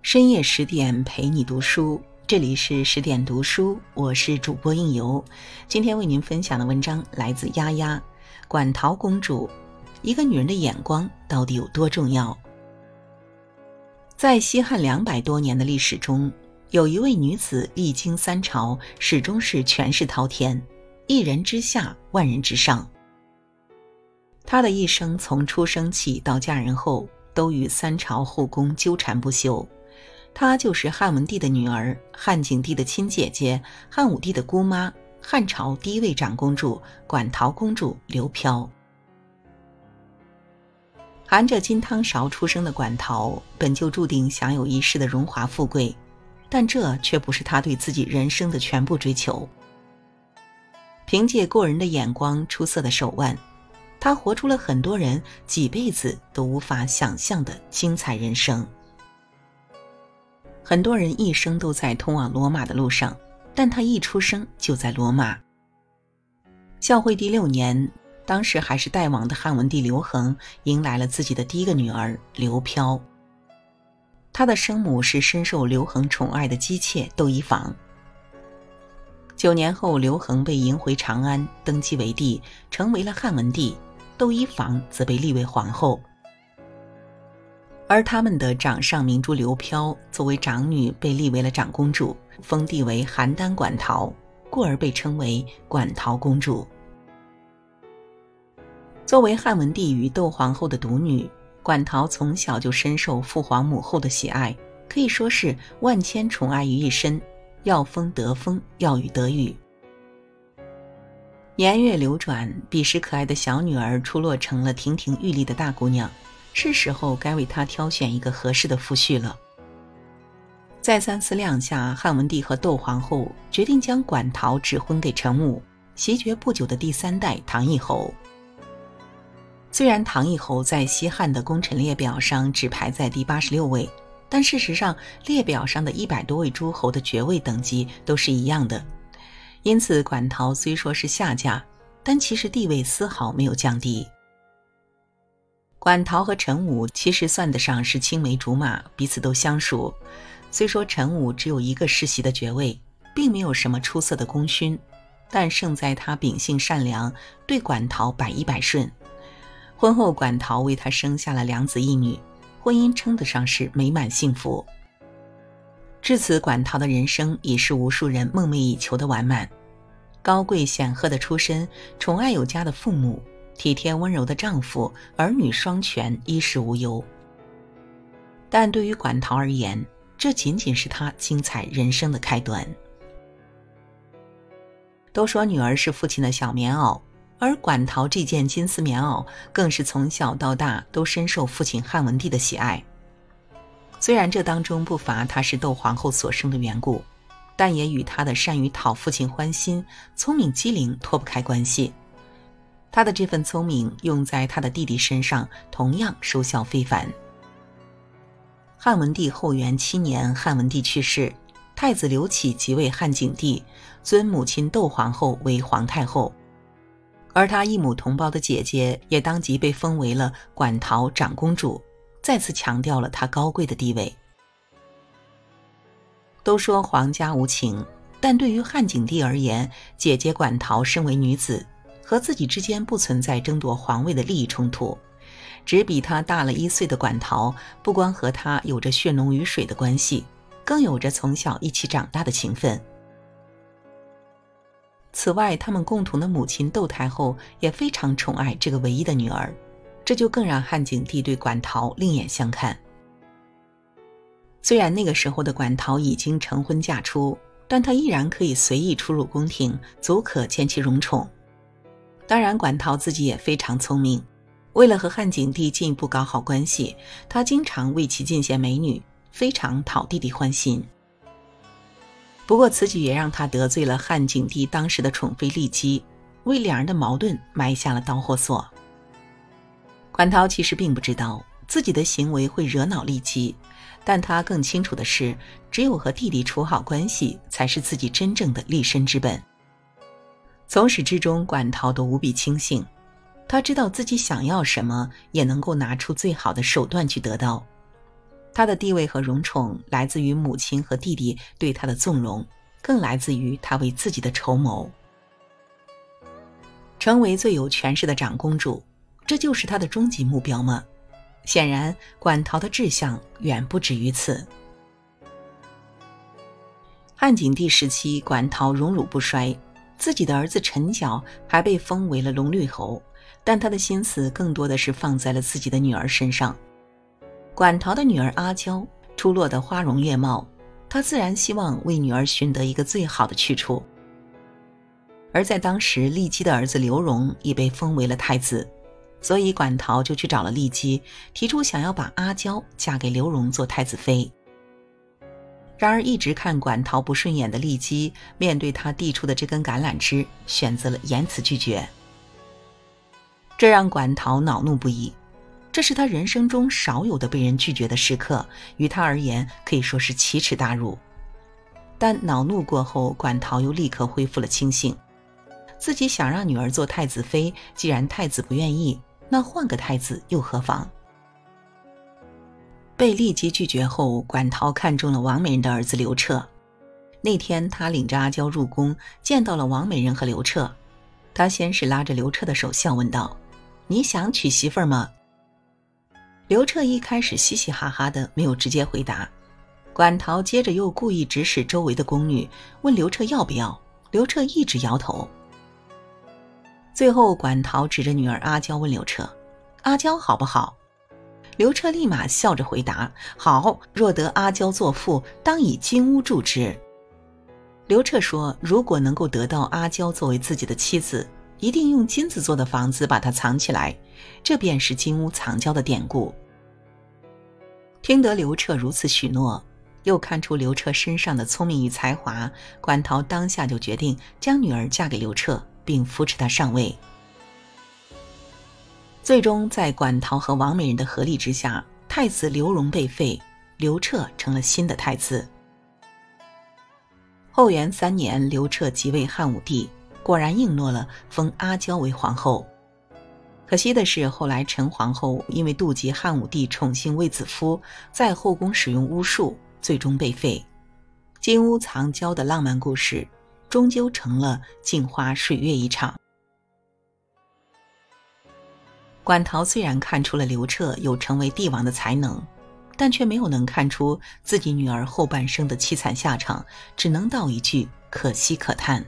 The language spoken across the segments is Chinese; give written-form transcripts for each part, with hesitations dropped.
深夜10点陪你读书，这里是10点读书，我是主播应由。今天为您分享的文章来自丫丫。馆陶公主，一个女人的眼光到底有多重要？在西汉200多年的历史中，有一位女子历经3朝，始终是权势滔天，一人之下，万人之上。她的一生从出生起到嫁人后，都与3朝后宫纠缠不休。她就是汉文帝的女儿，汉景帝的亲姐姐，汉武帝的姑妈，汉朝第一位长公主馆陶公主刘飘。含着金汤勺出生的馆陶，本就注定享有一世的荣华富贵，但这却不是她对自己人生的全部追求。凭借过人的眼光、出色的手腕，她活出了很多人几辈子都无法想象的精彩人生。很多人一生都在通往罗马的路上，但他一出生就在罗马。孝惠帝6年，当时还是代王的汉文帝刘恒迎来了自己的第一个女儿刘飘。他的生母是深受刘恒宠爱的姬妾窦漪房。9年后，刘恒被迎回长安，登基为帝，成为了汉文帝，窦漪房则被立为皇后。而他们的掌上明珠刘飘作为长女被立为了长公主，封地为邯郸馆陶，故而被称为馆陶公主。作为汉文帝与窦皇后的独女，馆陶从小就深受父皇母后的喜爱，可以说是万千宠爱于一身，要风得风，要雨得雨。年月流转，彼时可爱的小女儿出落成了亭亭玉立的大姑娘，是时候该为她挑选一个合适的夫婿了。再三思量下，汉文帝和窦皇后决定将馆陶指婚给陈武，袭爵不久的第3代唐义侯。虽然唐义侯在西汉的功臣列表上只排在第86位，但事实上列表上的100多位诸侯的爵位等级都是一样的。因此馆陶虽说是下嫁，但其实地位丝毫没有降低。馆陶和陈武其实算得上是青梅竹马，彼此都相熟。虽说陈武只有1个世袭的爵位，并没有什么出色的功勋，但胜在他秉性善良，对馆陶百依百顺。婚后馆陶为他生下了2子1女，婚姻称得上是美满幸福。至此，馆陶的人生已是无数人梦寐以求的完满。高贵显赫的出身，宠爱有加的父母，体贴温柔的丈夫，儿女双全，衣食无忧。但对于馆陶而言，这仅仅是他精彩人生的开端。都说女儿是父亲的小棉袄，而馆陶这件金丝棉袄更是从小到大都深受父亲汉文帝的喜爱。虽然这当中不乏她是窦皇后所生的缘故，但也与她的善于讨父亲欢心、聪明机灵脱不开关系。他的这份聪明用在他的弟弟身上，同样收效非凡。汉文帝后元7年，汉文帝去世，太子刘启即位汉景帝，尊母亲窦皇后为皇太后，而他异母同胞的姐姐也当即被封为了馆陶长公主，再次强调了她高贵的地位。都说皇家无情，但对于汉景帝而言，姐姐馆陶身为女子，和自己之间不存在争夺皇位的利益冲突，只比他大了1岁的馆陶，不光和他有着血浓于水的关系，更有着从小一起长大的情分。此外，他们共同的母亲窦太后也非常宠爱这个唯一的女儿，这就更让汉景帝对馆陶另眼相看。虽然那个时候的馆陶已经成婚嫁出，但她依然可以随意出入宫廷，足可见其荣宠。当然，馆陶自己也非常聪明，为了和汉景帝进一步搞好关系，他经常为其进献美女，非常讨弟弟欢心。不过此举也让他得罪了汉景帝当时的宠妃骊姬，为两人的矛盾埋下了导火索。馆陶其实并不知道自己的行为会惹恼骊姬，但他更清楚的是，只有和弟弟处好关系，才是自己真正的立身之本。从始至终，馆陶都无比清醒，他知道自己想要什么，也能够拿出最好的手段去得到。 他的地位和荣宠来自于母亲和弟弟对他的纵容，更来自于他为自己的筹谋。成为最有权势的长公主，这就是他的终极目标吗？显然，馆陶的志向远不止于此。汉景帝时期，馆陶荣辱不衰，自己的儿子陈角还被封为了龙绿侯，但他的心思更多的是放在了自己的女儿身上。馆陶的女儿阿娇出落得花容月貌，他自然希望为女儿寻得一个最好的去处。而在当时，骊姬的儿子刘荣已被封为了太子，所以馆陶就去找了骊姬，提出想要把阿娇嫁给刘荣做太子妃。然而一直看馆陶不顺眼的骊姬，面对他递出的这根橄榄枝，选择了严词拒绝。这让馆陶恼怒不已，这是他人生中少有的被人拒绝的时刻，于他而言可以说是奇耻大辱。但恼怒过后，馆陶又立刻恢复了清醒。自己想让女儿做太子妃，既然太子不愿意，那换个太子又何妨？被骊姬拒绝后，馆陶看中了王美人的儿子刘彻。那天他领着阿娇入宫，见到了王美人和刘彻。他先是拉着刘彻的手笑问道：“你想娶媳妇儿吗？”刘彻一开始嘻嘻哈哈的，没有直接回答。馆陶接着又故意指使周围的宫女，问刘彻要不要。刘彻一直摇头。最后馆陶指着女儿阿娇问刘彻：“阿娇好不好？”刘彻立马笑着回答：“好，若得阿娇作妇，当以金屋住之。”刘彻说，如果能够得到阿娇作为自己的妻子，一定用金子做的房子把她藏起来，这便是金屋藏娇的典故。听得刘彻如此许诺，又看出刘彻身上的聪明与才华，馆陶当下就决定将女儿嫁给刘彻，并扶持他上位。最终在馆陶和王美人的合力之下，太子刘荣被废，刘彻成了新的太子。后元3年，刘彻即位汉武帝，果然应诺了封阿娇为皇后。可惜的是，后来陈皇后因为妒忌汉武帝宠幸卫子夫，在后宫使用巫术，最终被废。金屋藏娇的浪漫故事终究成了镜花水月一场。馆陶虽然看出了刘彻有成为帝王的才能，但却没有能看出自己女儿后半生的凄惨下场，只能道一句可惜可叹。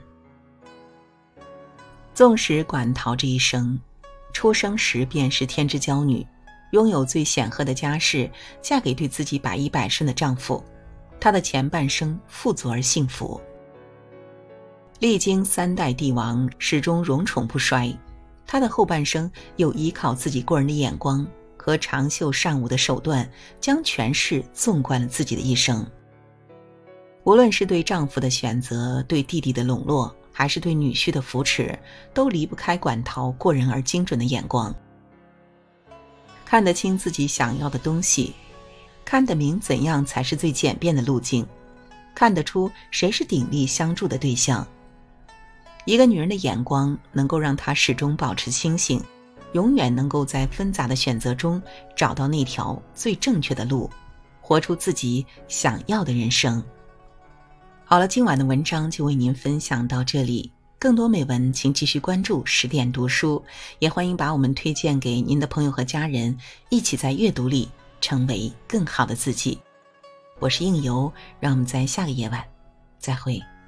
纵使馆陶这一生出生时便是天之娇女，拥有最显赫的家世，嫁给对自己百依百顺的丈夫，她的前半生富足而幸福。历经3代帝王，始终荣宠不衰，她的后半生又依靠自己过人的眼光和长袖善舞的手段，将权势纵贯了自己的一生。无论是对丈夫的选择，对弟弟的笼络，还是对女婿的扶持，都离不开馆陶过人而精准的眼光。看得清自己想要的东西，看得明怎样才是最简便的路径，看得出谁是鼎力相助的对象。一个女人的眼光能够让她始终保持清醒，永远能够在纷杂的选择中找到那条最正确的路，活出自己想要的人生。好了，今晚的文章就为您分享到这里，更多美文请继续关注10点读书，也欢迎把我们推荐给您的朋友和家人，一起在阅读里成为更好的自己。我是应由，让我们在下个夜晚再会。